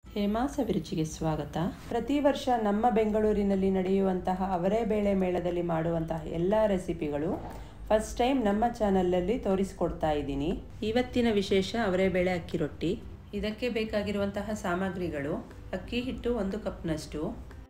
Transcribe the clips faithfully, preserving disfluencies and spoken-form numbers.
ಹೇಮಾಸ್ ಅಭಿರುಚಿಗೆ ಸ್ವಾಗತ. ಪ್ರತಿ ವರ್ಷ ನಮ್ಮ ಬೆಂಗಳೂರಿನಲ್ಲಿ ನಡೆಯುವಂತಹ ಅವರೆಬೇಳೆ ಮೇಳದಲ್ಲಿ ಮಾಡುವಂತಹ ಎಲ್ಲ ರೆಸಿಪಿಗಳು ಫಸ್ಟ್ ಟೈಮ್ ನಮ್ಮ ಚಾನಲಲ್ಲಿ ತೋರಿಸಿಕೊಡ್ತಾ ಇದ್ದೀನಿ. ಇವತ್ತಿನ ವಿಶೇಷ ಅವರೆಬೇಳೆ ಅಕ್ಕಿ ರೊಟ್ಟಿ. ಇದಕ್ಕೆ ಬೇಕಾಗಿರುವಂತಹ ಸಾಮಗ್ರಿಗಳು: ಅಕ್ಕಿ ಹಿಟ್ಟು ಒಂದು ಕಪ್ನಷ್ಟು,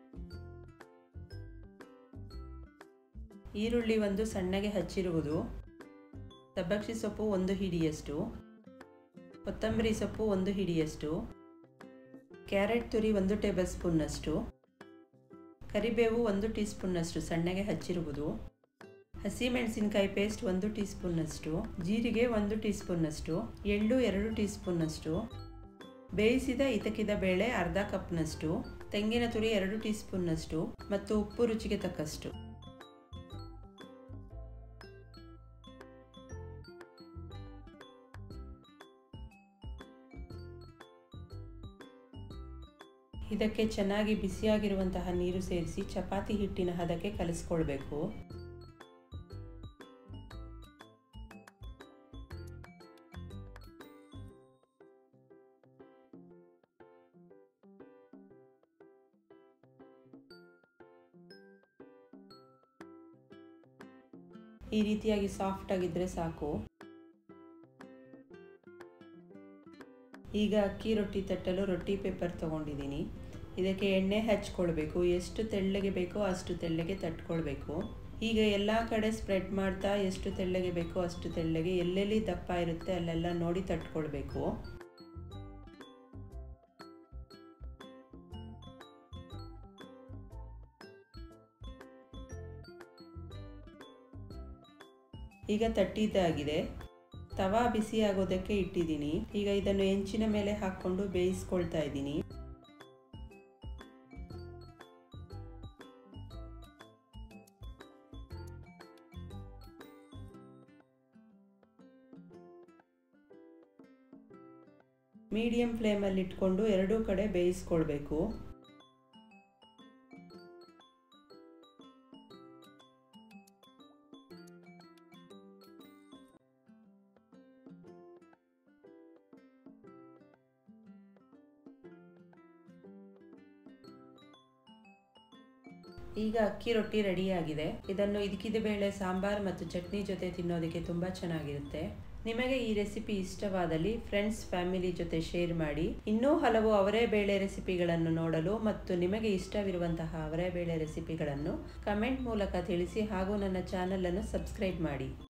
ಈರುಳ್ಳಿ ಒಂದು ಸಣ್ಣಗೆ ಹಚ್ಚಿರುವುದು, ಸಬ್ಬಕ್ಕಿ ಸೊಪ್ಪು ಒಂದು ಹಿಡಿಯಷ್ಟು, ಕೊತ್ತಂಬರಿ ಸೊಪ್ಪು ಒಂದು ಹಿಡಿಯಷ್ಟು, ಕ್ಯಾರೆಟ್ ತುರಿ ಒಂದು ಟೇಬಲ್ ಸ್ಪೂನ್ನಷ್ಟು, ಕರಿಬೇವು ಒಂದು ಟೀ ಸ್ಪೂನ್ನಷ್ಟು ಸಣ್ಣಗೆ ಹಚ್ಚಿರುವುದು, ಹಸಿಮೆಣಸಿನಕಾಯಿ ಪೇಸ್ಟ್ ಒಂದು ಟೀ ಸ್ಪೂನ್ನಷ್ಟು, ಜೀರಿಗೆ ಒಂದು ಟೀ ಸ್ಪೂನ್ನಷ್ಟು, ಎಳ್ಳು ಎರಡು ಟೀ ಸ್ಪೂನ್ನಷ್ಟು, ಬೇಯಿಸಿದ ಇತಕಿದ ಬೇಳೆ ಅರ್ಧ ಕಪ್ನಷ್ಟು, ತೆಂಗಿನ ತುರಿ ಎರಡು ಟೀ ಸ್ಪೂನ್ನಷ್ಟು ಮತ್ತು ಉಪ್ಪು ರುಚಿಗೆ ತಕ್ಕಷ್ಟು. ಇದಕ್ಕೆ ಚೆನ್ನಾಗಿ ಬಿಸಿಯಾಗಿರುವಂತಹ ನೀರು ಸೇರಿಸಿ ಚಪಾತಿ ಹಿಟ್ಟಿನ ಹದಕ್ಕೆ ಕಲಿಸ್ಕೊಳ್ಬೇಕು. ಈ ರೀತಿಯಾಗಿ ಸಾಫ್ಟ್ ಆಗಿದ್ರೆ ಸಾಕು. ಈಗ ಅಕ್ಕಿ ರೊಟ್ಟಿ ತಟ್ಟಲು ರೊಟ್ಟಿ ಪೇಪರ್ ತಗೊಂಡಿದ್ದೀನಿ. ಇದಕ್ಕೆ ಎಣ್ಣೆ ಹಚ್ಕೊಳ್ಬೇಕು. ಎಷ್ಟು ತೆಳ್ಳಗೆ ಬೇಕೋ ಅಷ್ಟು ತೆಳ್ಳಗೆ ತಟ್ಕೊಳ್ಬೇಕು. ಈಗ ಎಲ್ಲ ಕಡೆ ಸ್ಪ್ರೆಡ್ ಮಾಡ್ತಾ ಎಷ್ಟು ತೆಳ್ಳಗೆ ಬೇಕೋ ಅಷ್ಟು ತೆಳ್ಳಗೆ, ಎಲ್ಲೆಲ್ಲಿ ದಪ್ಪ ಇರುತ್ತೆ ಅಲ್ಲೆಲ್ಲ ನೋಡಿ ತಟ್ಕೊಳ್ಬೇಕು. ಈಗ ತಟ್ಟಿದ್ದಾಗಿದೆ. ತವಾ ಬಿಸಿ ಆಗೋದಕ್ಕೆ ಇಟ್ಟಿದ್ದೀನಿ. ಈಗ ಇದನ್ನು ಹೆಂಚಿನ ಮೇಲೆ ಹಾಕ್ಕೊಂಡು ಬೇಯಿಸ್ಕೊಳ್ತಾ ಇದ್ದೀನಿ. ಮೀಡಿಯಂ ಫ್ಲೇಮಲ್ಲಿ ಇಟ್ಕೊಂಡು ಎರಡೂ ಕಡೆ ಬೇಯಿಸ್ಕೊಳ್ಬೇಕು. ಈಗ ಅಕ್ಕಿ ರೊಟ್ಟಿ ರೆಡಿಯಾಗಿದೆ. ಇದನ್ನು ಇದ್ಕಿದ ಬೇಳೆ ಸಾಂಬಾರ್ ಮತ್ತು ಚಟ್ನಿ ಜೊತೆ ತಿನ್ನೋದಕ್ಕೆ ತುಂಬ ಚೆನ್ನಾಗಿರುತ್ತೆ. ನಿಮಗೆ ಈ ರೆಸಿಪಿ ಇಷ್ಟವಾದಲ್ಲಿ ಫ್ರೆಂಡ್ಸ್ ಫ್ಯಾಮಿಲಿ ಜೊತೆ ಶೇರ್ ಮಾಡಿ. ಇನ್ನೂ ಹಲವು ಅವರೆಬೇಳೆ ರೆಸಿಪಿಗಳನ್ನು ನೋಡಲು ಮತ್ತು ನಿಮಗೆ ಇಷ್ಟವಿರುವಂತಹ ಅವರೆಬೇಳೆ ರೆಸಿಪಿಗಳನ್ನು ಕಮೆಂಟ್ ಮೂಲಕ ತಿಳಿಸಿ ಹಾಗೂ ನನ್ನ ಚಾನಲನ್ನು ಸಬ್ಸ್ಕ್ರೈಬ್ ಮಾಡಿ.